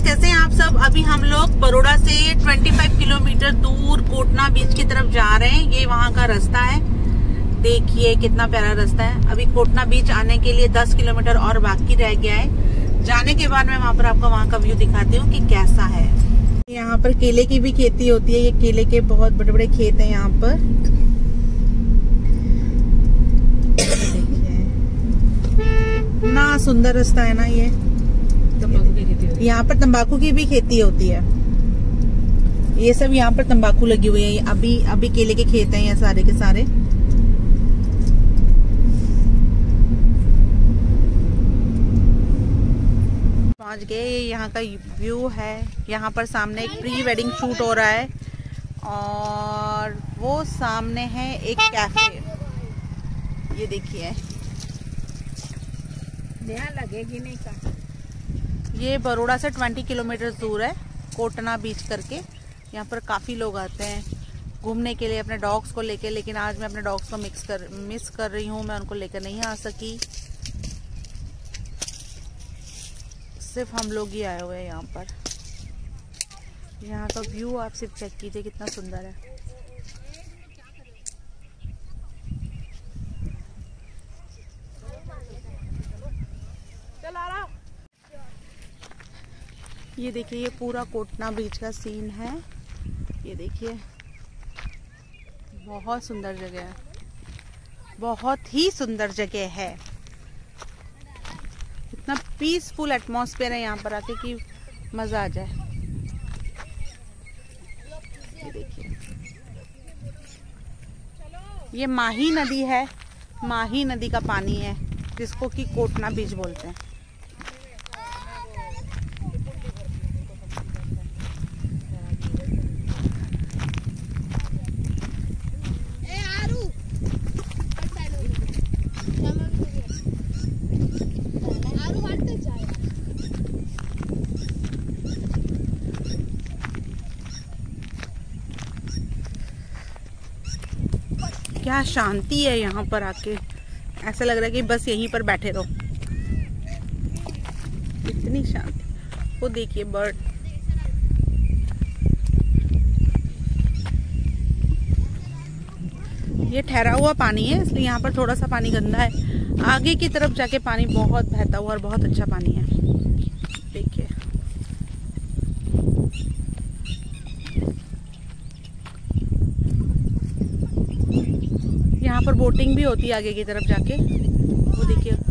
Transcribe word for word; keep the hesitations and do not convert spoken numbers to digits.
कैसे हैं आप सब। अभी हम लोग बरोड़ा से पच्चीस किलोमीटर दूर कोटना बीच की तरफ जा रहे हैं। ये वहाँ का रास्ता है, देखिए कितना प्यारा रास्ता है। अभी कोटना बीच आने के लिए दस किलोमीटर और बाकी रह गया है। जाने के बाद मैं वहाँ पर आपको वहाँ का व्यू दिखाती हूँ कि कैसा है। यहाँ पर केले की भी खेती होती है। ये केले के बहुत बड़े बड़े खेत हैं यहाँ पर। ना सुंदर रास्ता है ना ये। यहाँ पर तंबाकू की भी खेती होती है। ये सब यहाँ पर तंबाकू लगी हुई है। अभी अभी केले के खेत हैं ये सारे के सारे। पहुंच गए। ये यहाँ का व्यू है। यहाँ पर सामने एक प्री वेडिंग शूट हो रहा है और वो सामने है एक कैफे। ये देखिए, लगेगी नहीं का। ये बरोड़ा से बीस किलोमीटर दूर है कोटना बीच करके। यहाँ पर काफी लोग आते हैं घूमने के लिए अपने डॉग्स को लेके, लेकिन आज मैं अपने डॉग्स को मिक्स कर मिस कर रही हूँ। मैं उनको लेकर नहीं आ सकी, सिर्फ हम लोग ही आए हुए हैं यहाँ पर। यहाँ का व्यू आप सिर्फ चेक कीजिए कितना सुंदर है। ये देखिए, ये पूरा कोटना बीच का सीन है। ये देखिए, बहुत सुंदर जगह है, बहुत ही सुंदर जगह है। इतना पीसफुल एटमॉस्फेयर है यहाँ पर आके कि मजा आ जाए। ये देखिए, ये माही नदी है। माही नदी का पानी है जिसको कि कोटना बीच बोलते हैं। क्या शांति है यहाँ पर आके, ऐसा लग रहा है कि बस यहीं पर बैठे रहो। इतनी शांति। वो देखिए बर्ड। ये ठहरा हुआ पानी है इसलिए यहाँ पर थोड़ा सा पानी गंदा है। आगे की तरफ जाके पानी बहुत बहता हुआ और बहुत अच्छा पानी है। देखिए, यहाँ पर बोटिंग भी होती है आगे की तरफ जाके। वो देखिए,